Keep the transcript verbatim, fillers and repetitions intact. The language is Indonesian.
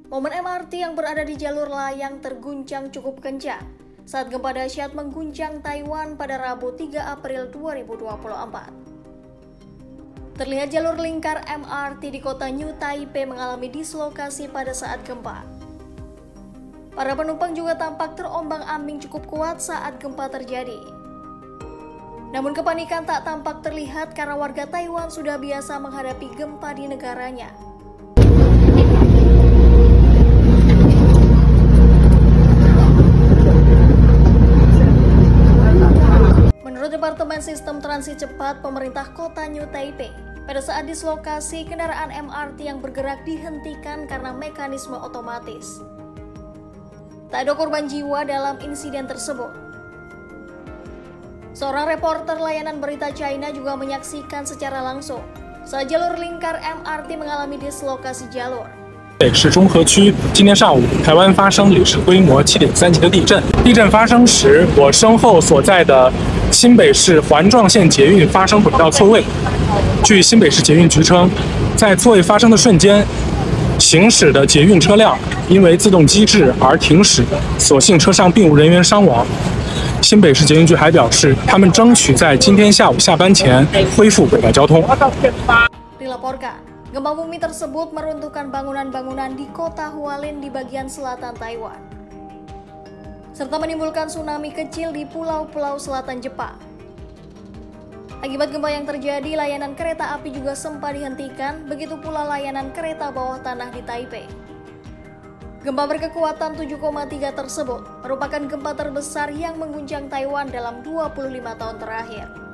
Momen M R T yang berada di jalur layang terguncang cukup kencang saat gempa dahsyat mengguncang Taiwan pada Rabu tiga April dua ribu dua puluh empat. Terlihat jalur lingkar M R T di kota New Taipei mengalami dislokasi pada saat gempa. Para penumpang juga tampak terombang-ambing cukup kuat saat gempa terjadi. Namun kepanikan tak tampak terlihat karena warga Taiwan sudah biasa menghadapi gempa di negaranya. Menurut Departemen Sistem Transit Cepat Pemerintah Kota New Taipei, pada saat dislokasi, kendaraan M R T yang bergerak dihentikan karena mekanisme otomatis. Tak ada korban jiwa dalam insiden tersebut. Seorang reporter layanan berita China juga menyaksikan secara langsung saat jalur lingkar M R T mengalami dislokasi jalur. 北市中和区，今天上午，台湾发生里氏规模七点三级的地震。地震发生时，我身后所在的新北市环状线捷运发生轨道错位。据新北市捷运局称，在错位发生的瞬间，行驶的捷运车辆因为自动机制而停驶，所幸车上并无人员伤亡。新北市捷运局还表示，他们争取在今天下午下班前恢复轨道交通。 Dilaporkan, gempa bumi tersebut meruntuhkan bangunan-bangunan di kota Hualien di bagian selatan Taiwan, serta menimbulkan tsunami kecil di pulau-pulau selatan Jepang. Akibat gempa yang terjadi, layanan kereta api juga sempat dihentikan, begitu pula layanan kereta bawah tanah di Taipei. Gempa berkekuatan tujuh koma tiga tersebut merupakan gempa terbesar yang mengguncang Taiwan dalam dua puluh lima tahun terakhir.